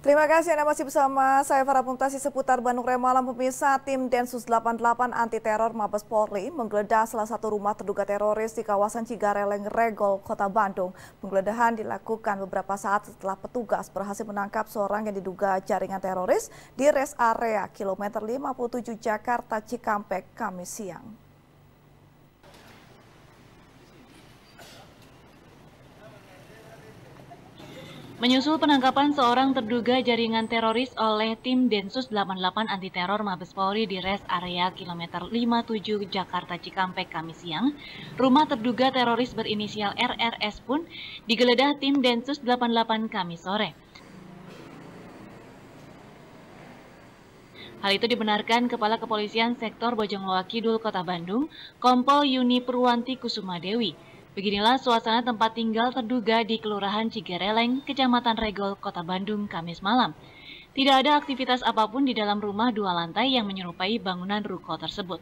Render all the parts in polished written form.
Terima kasih Anda masih bersama saya Farah Pungtasi seputar Bandung Raya Malam. Pemirsa, tim Densus 88 anti teror Mabes Polri menggeledah salah satu rumah terduga teroris di kawasan Cigareleng, Regol, Kota Bandung. Penggeledahan dilakukan beberapa saat setelah petugas berhasil menangkap seorang yang diduga jaringan teroris di rest area kilometer 57 Jakarta Cikampek, Kamis siang. Menyusul penangkapan seorang terduga jaringan teroris oleh tim Densus 88 anti teror Mabes Polri di rest area kilometer 57 Jakarta Cikampek Kamis siang, rumah terduga teroris berinisial RRS pun digeledah tim Densus 88 Kamis sore. Hal itu dibenarkan Kepala Kepolisian Sektor Bojongloa Kidul Kota Bandung, Kompol Yuni Purwanti Kusumadewi. Beginilah suasana tempat tinggal terduga di Kelurahan Cigareleng, Kecamatan Regol, Kota Bandung, Kamis malam. Tidak ada aktivitas apapun di dalam rumah 2 lantai yang menyerupai bangunan ruko tersebut.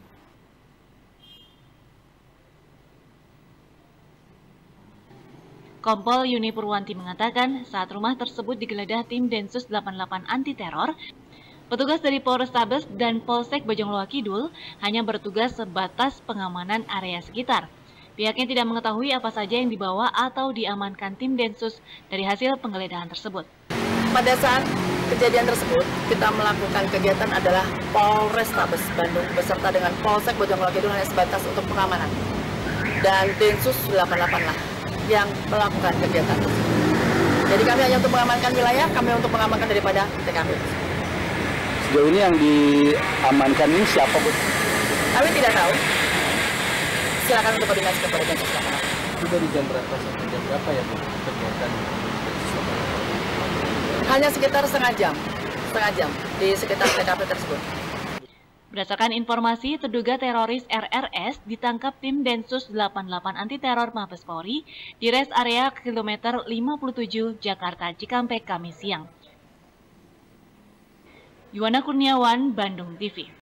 Kompol Yuni Purwanti mengatakan saat rumah tersebut digeledah tim Densus 88 anti teror, petugas dari Polrestabes dan Polsek Bojongloa Kidul hanya bertugas sebatas pengamanan area sekitar. Pihaknya tidak mengetahui apa saja yang dibawa atau diamankan tim Densus dari hasil penggeledahan tersebut. Pada saat kejadian tersebut, kita melakukan kegiatan adalah Polrestabes Bandung beserta dengan Polsek Bojongloa Kidul hanya sebatas untuk pengamanan. Dan Densus 88 lah yang melakukan kegiatan tersebut. Jadi kami hanya untuk mengamankan wilayah, kami untuk mengamankan daripada TKP. Sejauh ini yang diamankan ini siapa, Bu? Kami tidak tahu. Silakan untuk koordinasi kepada Densus 88. Itu dari jam berapa sampai jam berapa ya, Bu, kegiatan Densus 88? Hanya sekitar setengah jam di sekitar TKP tersebut. Berdasarkan informasi, terduga teroris RRS ditangkap tim Densus 88 anti teror Mabes Polri di rest area kilometer 57 Jakarta Cikampek Kamis siang. Yuwana Kurniawan, Bandung TV.